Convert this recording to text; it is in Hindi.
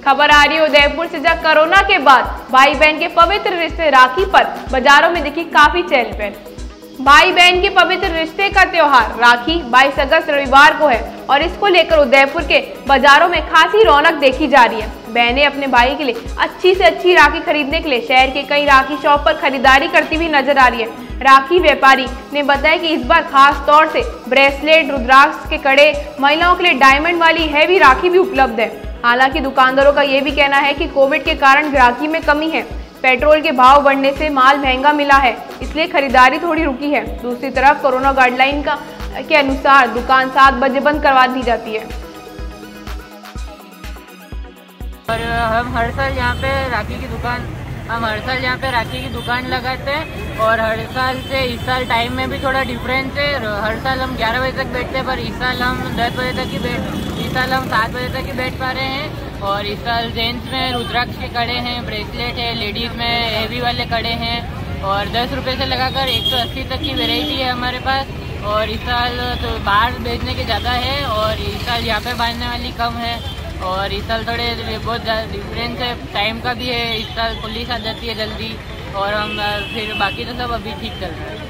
खबर आ रही है उदयपुर से, जहां कोरोना के बाद भाई बहन के पवित्र रिश्ते राखी पर बाजारों में दिखी काफी चहल पहल। भाई बहन के पवित्र रिश्ते का त्योहार राखी 22 अगस्त रविवार को है और इसको लेकर उदयपुर के बाजारों में खासी रौनक देखी जा रही है। बहनें अपने भाई के लिए अच्छी से अच्छी राखी खरीदने के लिए शहर के कई राखी शॉप पर खरीदारी करती हुई नजर आ रही है। राखी व्यापारी ने बताया कि इस बार खास तौर से ब्रेसलेट, रुद्राक्ष के कड़े, महिलाओं के लिए डायमंड वाली हैवी राखी भी उपलब्ध है। हालांकि दुकानदारों का ये भी कहना है कि कोविड के कारण राखी में कमी है। पेट्रोल के भाव बढ़ने से माल महंगा मिला है, इसलिए खरीदारी थोड़ी रुकी है। दूसरी तरफ कोरोना गाइडलाइन के अनुसार दुकान 7 बजे बंद करवा दी जाती है। और हम हर साल यहाँ पे राखी की दुकान लगाते हैं और हर साल से इस साल टाइम में भी थोड़ा डिफरेंस है। हर साल हम 11 बजे तक बैठते हैं, पर इस साल हम 10 बजे तक इस साल हम 7 बजे तक ही बैठ पा रहे हैं। और इस साल जेंट्स में रुद्राक्ष के कड़े हैं, ब्रेसलेट है, लेडीज में हेवी वाले कड़े हैं और 10 रुपये से लगाकर 180 तक की वेराइटी है हमारे पास। और इस साल तो बाहर बेचने के ज़्यादा है और इस साल यहाँ पे बांधने वाली कम है। और इस साल थोड़े बहुत ज़्यादा डिफरेंस है, टाइम का भी है। इस साल पुलिस आ जाती है जल्दी और हम फिर बाकी तो सब अभी ठीक चल रहा है।